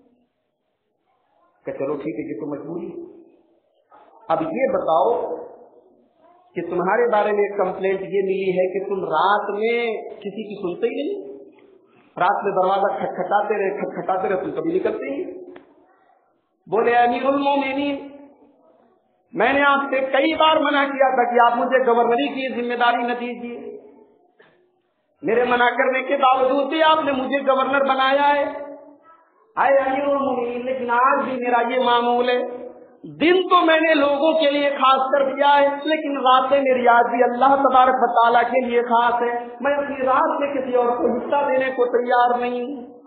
कि चलो ठीक है, ये तो मजबूरी। अब ये बताओ कि तुम्हारे बारे में एक कंप्लेंट ये मिली है कि तुम रात में किसी की सुनते ही नहीं, रात में दरवाजा खटखटाते रहे, तुम कभी निकलते ही। बोले अमीरुल मोमिनीन, मैंने आपसे कई बार मना किया था कि आप मुझे गवर्नरी की जिम्मेदारी न दीजिए, मेरे मना करने के बावजूद भी आपने मुझे गवर्नर बनाया है। आए अमीरुल मोमिनीन, लेकिन आज भी मेरा ये मामूल है, दिन तो मैंने लोगों के लिए खास कर दिया है, लेकिन रातें मेरी आज भी अल्लाह तबारक व तआला के लिए खास है। मैं अपनी रात में किसी और को हिस्सा देने को तैयार नहीं।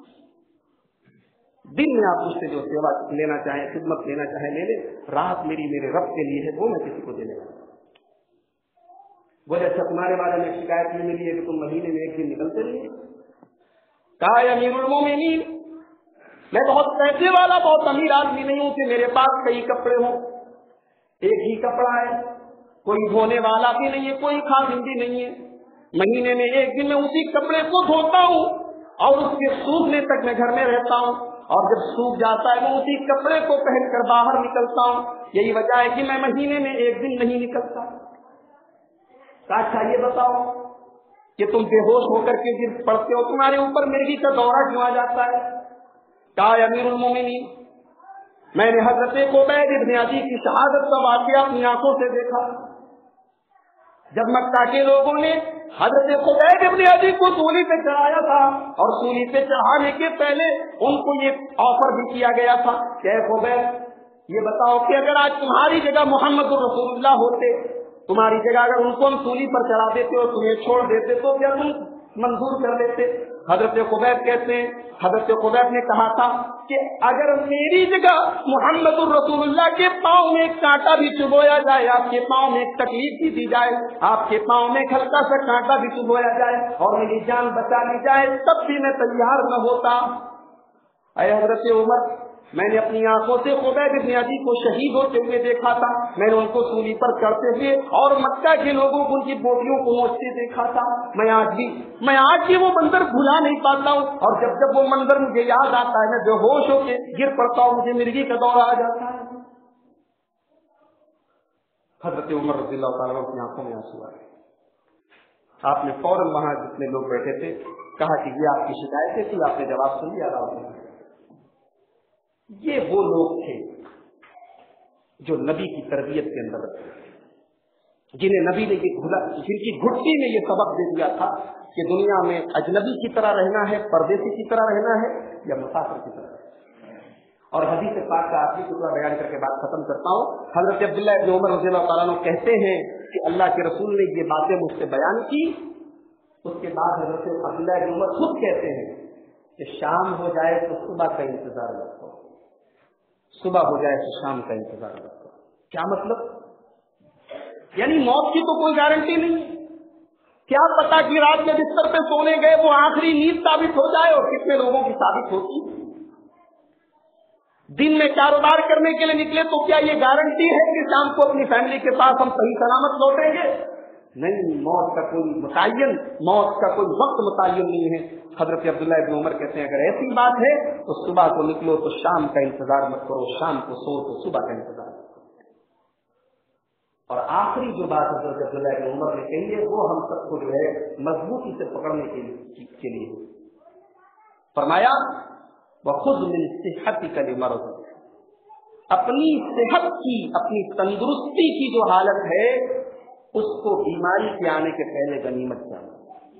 दिन में आप मुझसे जो सेवा लेना चाहें, खिदमत लेना चाहें ले ले, रात मेरे रब के लिए है, वो मैं किसी को देने वाला। बोले अच्छा, तुम्हारे बारे में शिकायत नहीं मिली है कि तुम महीने में एक दिन निकलते नहीं। कहा अमीरुल मोमिनीन, मैं बहुत पैसे वाला, बहुत अमीर आदमी नहीं हूं कि मेरे पास कई कपड़े हों, एक ही कपड़ा है, कोई धोने वाला भी नहीं है, कोई खादिम भी नहीं है। महीने में एक दिन मैं उसी कपड़े को धोता हूं और उसके सूखने तक मैं घर में रहता हूं, और जब सूख जाता है मैं उसी कपड़े को पहनकर बाहर निकलता हूं। यही वजह है कि मैं महीने में एक दिन नहीं निकलता। अच्छा ये बताओ कि तुम बेहोश होकर के गिर पड़ते हो, तुम्हारे ऊपर मिर्गी का दौरा क्यों आ जाता है? कहा अमीरुल मोमिनीन, मैंने हजरत कुबैब इब्न अदी की शहादत का वाक़या अपनी आंखों से देखा। जब मक्का के लोगों ने हजरत कुबैब इब्न अदी को सूली पे चढ़ाया था, और सूली पे चढ़ाने के पहले उनको ये ऑफर भी किया गया था कि कुबैब, ये बताओ कि अगर आज तुम्हारी जगह मोहम्मद रसूलुल्लाह होते, तुम्हारी जगह अगर उनको हम सूली पर चढ़ा देते और तुम्हें छोड़ देते, तो क्या तुम मंजूर कर लेते? हजरत कुबैब कहते हैं, हजरत कुबैब ने कहा था कि अगर मेरी जगह मोहम्मद रसूलुल्लाह के पाँव में एक कांटा भी चुभोया जाए, आपके पाँव में एक तकलीफ भी दी जाए, आपके पाँव में हल्का सा कांटा भी चुभोया जाए और मेरी जान बचा ली जाए, तब भी मैं तैयार न होता। अरे हजरत उमर, میں نے اپنی آنکھوں سے خبیب بن عدی کو شہید ہوتے ہوئے دیکھا تھا، میں نے ان کو سولی پر چڑھتے ہوئے اور مکہ کے لوگوں کو ان کی بوٹیوں کو نوچتے دیکھا تھا۔ میں آج بھی وہ منظر بھلا نہیں پاتا ہوں، اور جب جب وہ منظر مجھے یاد آتا ہے میں بے ہوش ہو کے گر پڑتا ہوں، مجھے مرغی کا دورہ آ جاتا ہے۔ حضرت عمر رضی اللہ تعالیٰ کی آنکھوں میں آنسو آئے۔ آپ نے فوراً وہاں جتنے لوگ بیٹھے تھے کہا کہ یہ آپ کی شکایتیں تھی، آپ نے جواب سن لیا۔ یہ وہ لوگ تھے جو نبی کی تربیت کے اندر رہتے تھے، جنہیں نبی نے جن کی گھٹی میں یہ سبق دے دیا تھا کہ دنیا میں اجنبی کی طرح رہنا ہے، پردیسی کی طرح رہنا ہے یا مسافر کی طرح رہنا ہے۔ اور حدیث پاک کا آخری ٹکڑا بیان کر کے بات ختم کرتا ہوں۔ حضرت عبداللہ ابن عمر رضی اللہ تعالیٰ عنہ کہتے ہیں کہ اللہ کے رسول نے یہ باتیں مجھ سے بیان کی، اس کے بعد حضرت عبداللہ ابن عمر خود کہتے ہیں کہ شام ہو جائے تو صبح کا انتظار رکھو، صبح ہو جائے تو شام کا انتظار رکھو۔ کیا مطلب؟ یعنی موت کی تو کوئی گارنٹی نہیں، کیا پتا کہ رات میں بستر پہ سونے گئے وہ آخری نیند ثابت ہو جائے، اور کتنے لوگوں کی ثابت ہوتی۔ دن میں کاروبار کرنے کے لیے نکلے تو کیا یہ گارنٹی ہے کہ شام کو اپنی فیملی کے پاس ہم صحیح سلامت لوٹیں گے؟ نہیں، موت کا کوئی وقت متعین نہیں ہے۔ حضرت عبداللہ ابن عمر کہتے ہیں اگر ایسی بات ہے تو صبح کو نکلو تو شام کا انتظار مت کرو، شام کو سو تو صبح کا انتظار مت کرو۔ اور آخری جو بات حضرت عبداللہ ابن عمر نے کہی ہے وہ ہم سب کو جو ہے مضبوطی سے پکڑنے کے لیے فرمایا وَخُذْ مِنْ صِحَّتِكَ لِمَرْضِكَ، اپنی صحت کی، اپنی تندرستی کی جو حالت ہے اس کو بیماری کے آنے کے پہلے غنیمت جانا۔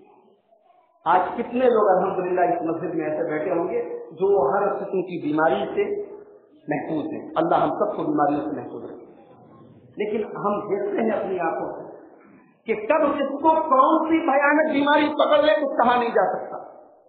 آج کتنے لوگ الحمدللہ اس مسجد میں ایسے بیٹھے ہوں گے جو ہر قسم کی بیماری سے محفوظ ہیں، اللہ ہم سب کو بیماریوں سے محفوظ رکھے، لیکن ہم دیکھتے ہیں اپنی آنکھوں سے کہ کب کس کو کون سی بھیانک بیماری پکڑ لے کچھ کہا نہیں جا سکتا۔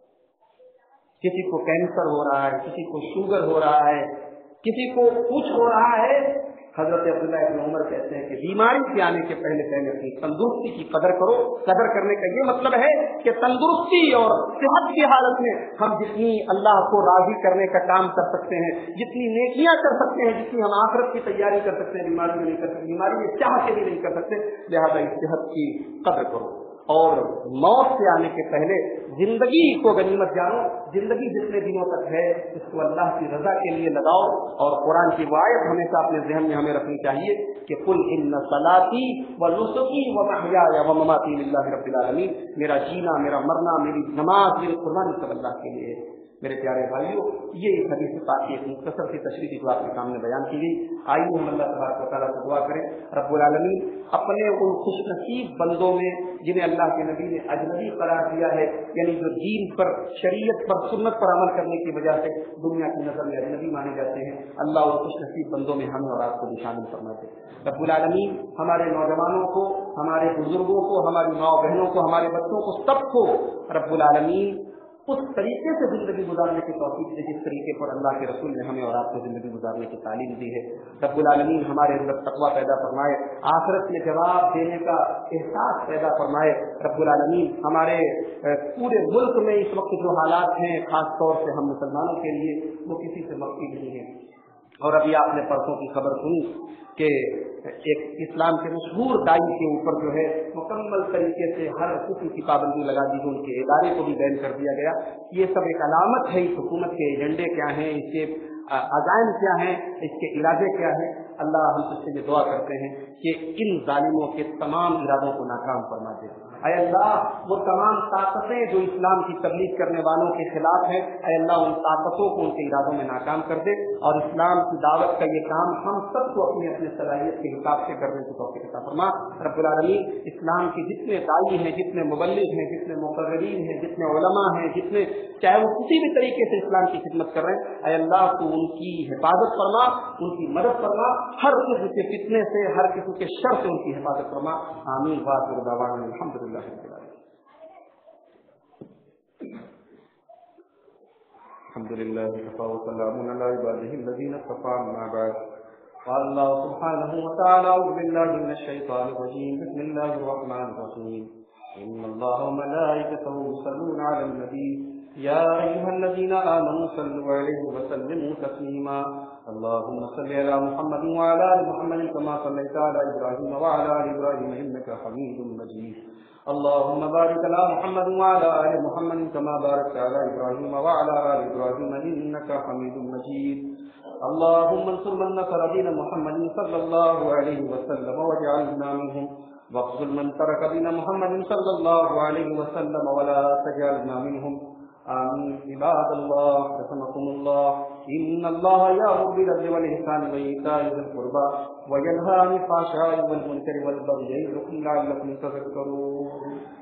کسی کو کینسر ہو رہا ہے، کسی کو شوگر ہو رہا ہے، کسی کو کچھ ہو رہا ہے۔ حضرت عبداللہ ابن عمر کہتے ہیں کہ بیماری کے آنے کے پہلے اپنی تندرستی کی قدر کرو۔ قدر کرنے کا یہ مطلب ہے کہ تندرستی اور صحت کی حالت میں ہم جتنی اللہ کو راضی کرنے کا کام کر سکتے ہیں، جتنی نیکیاں کر سکتے ہیں، جتنی ہم آخرت کی تیاری کر سکتے ہیں، بیماری میں نہیں کر سکتے، بیماری میں چاہ کے بھی نہیں کر سکتے، لہذا اس صحت کی قدر کرو اور موت سے آنے کے پہلے زندگی کو غنیمت جانو۔ زندگی جتنے دنوں تک ہے اس کو اللہ کی رضا کے لیے لگاؤ، اور قرآن کی آیت ہمیشہ اپنے ذہن میں ہمیں رکھنی چاہیے کہ قل ان صلاتی ونسکی ومحیای ومماتی للہ رب العالمین، میرا جینا، میرا مرنا، میری نماز، میری قربانی سب اللہ کے لیے ہے۔ میرے پیارے بھائیوں، یہ اس حدیث پاک کی ایک مختصر سی تشریح جو آپ کے سامنے بیان کی گئی۔ آئیے ہم اللہ تبارک و تعالیٰ سے دعا کریں رب العالمین اپنے ان خوش نصیب بندوں میں جنہیں اللہ کے نبی نے اجنبی قرار دیا ہے، یعنی جو دین پر، شریعت پر، سنت پر عمل کرنے کی وجہ سے دنیا کی نظر میں اجنبی مانے جاتے ہیں، اللہ ان خوش نصیب بندوں میں ہمیں اور آپ کو بھی شامل فرما دے۔ رب العالمین ہمارے نوجوانوں کو، ہمارے بزرگوں کو، ہماری ماں بہنوں کو، ہمارے بچوں کو، سب کو رب العالمین اس طریقے سے زندگی گزارنے کی توفیق دے جس طریقے پر اللہ کے رسول نے ہمیں اور آپ کو زندگی گزارنے کی تعلیم دی ہے۔ رب العالمین ہمارے اندر تقویٰ پیدا فرمائے، آخرت میں جواب دینے کا احساس پیدا فرمائے۔ رب العالمین ہمارے پورے ملک میں اس وقت جو حالات ہیں، خاص طور سے ہم مسلمانوں کے لیے، وہ کسی سے مخفی نہیں ہے۔ اور ابھی آپ نے پرسوں کی خبر سنی کہ ایک اسلام کے مشہور دائی کے اوپر جو ہے مکمل طریقے سے ہر قسم کی پابندی لگا دی گئی، ان کے ادارے کو بھی بین کر دیا گیا۔ یہ سب ایک علامت ہے اس حکومت کے ایجنڈے کیا ہیں، اس کے عزائم کیا ہیں، اس کے ارادے کیا ہیں۔ اللہ ہم سب سے یہ دعا کرتے ہیں کہ ان ظالموں کے تمام ارادوں کو ناکام فرما دے۔ اے اللہ وہ تمام طاقتیں جو اسلام کی تبلیغ کرنے والوں کے خلاف ہیں، اے اللہ ان طاقتوں کو ان کے ارادوں میں ناکام کر دے، اور اسلام کی دعوت کا یہ کام ہم سب کو اپنی اپنی صلاحیت کے حساب سے کرنے کی توفیق عطا فرما۔ رب العالمین اسلام کے جتنے داعی ہیں، جتنے مبلغ ہیں، جتنے مقررین ہیں، جتنے علماء ہیں، جتنے چاہے وہ کسی بھی طریقے سے اسلام کی خدمت کر رہے ہیں، اے اللہ تو ان کی حفاظت فرما، ان کی مدد فرما، ہر قسم کے فتنے سے، ہر قسم کے شر سے ان کی حفاظت فرما۔ آمین۔ وآخر دعوانا الحمدللہ رب العالمین۔ الحمدللہ وسلام علی عبادہ الذین اصطفى، اما بعد۔ قال اللہ سبحانہ وتعالی اعوذ باللہ من الشیطان الرجیم، بسم اللہ الرحمن الرحیم، ان اللہ وملائکتہ یصلون علی النبی يا أيها الذين آمنوا صلوا عليه وسلموا تسليما اللهم صل على محمد وعلى آل محمد كما صليت على إبراهيم وعلى آل إبراهيم إنك حميد مجيد اللهم بارك على محمد وعلى آل محمد كما باركت على إبراهيم وعلى آل إبراهيم إنك حميد مجيد اللهم انصر من نصر دين محمد صلى الله عليه وسلم واجعلنا منهم واخذل من ترك دين محمد صلى الله عليه وسلم ولا تجعلنا منهم آمين عباد الله رحمكم الله إن الله يأمر بالعدل والإحسان وإيتاء ذي القربى وينهى عن الفحشاء والمنكر والبغي يعظكم لعلكم تذكرون